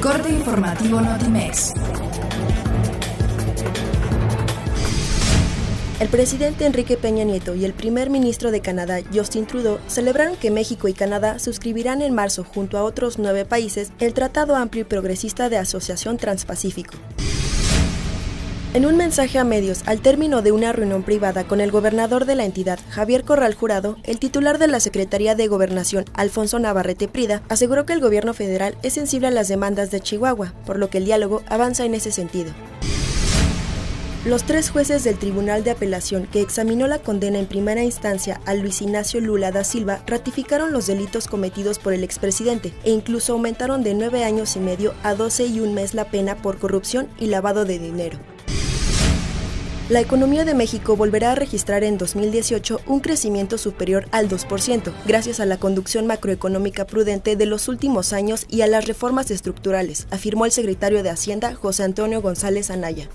corte informativo Notimex. El presidente Enrique Peña Nieto y el primer ministro de Canadá, Justin Trudeau, celebraron que México y Canadá suscribirán en marzo, junto a otros 9 países, el Tratado Amplio y Progresista de Asociación Transpacífico. En un mensaje a medios, al término de una reunión privada con el gobernador de la entidad, Javier Corral Jurado, el titular de la Secretaría de Gobernación, Alfonso Navarrete Prida, aseguró que el gobierno federal es sensible a las demandas de Chihuahua, por lo que el diálogo avanza en ese sentido. Los 3 jueces del Tribunal de Apelación que examinó la condena en primera instancia a Luis Ignacio Lula da Silva ratificaron los delitos cometidos por el expresidente e incluso aumentaron de 9 años y medio a 12 y un mes la pena por corrupción y lavado de dinero. La economía de México volverá a registrar en 2018 un crecimiento superior al 2%, gracias a la conducción macroeconómica prudente de los últimos años y a las reformas estructurales, afirmó el secretario de Hacienda, José Antonio González Anaya.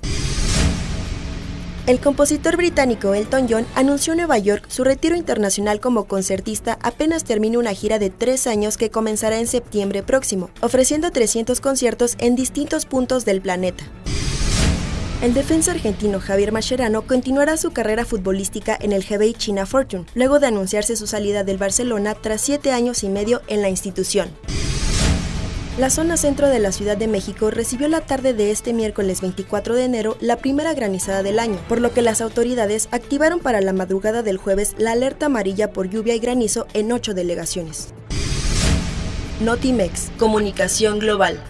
El compositor británico Elton John anunció en Nueva York su retiro internacional como concertista apenas termine una gira de 3 años que comenzará en septiembre próximo, ofreciendo 300 conciertos en distintos puntos del planeta. El defensa argentino Javier Mascherano continuará su carrera futbolística en el Hebei China Fortune, luego de anunciarse su salida del Barcelona tras 7 años y medio en la institución. La zona centro de la Ciudad de México recibió la tarde de este miércoles 24 de enero la primera granizada del año, por lo que las autoridades activaron para la madrugada del jueves la alerta amarilla por lluvia y granizo en 8 delegaciones. Notimex, Comunicación Global.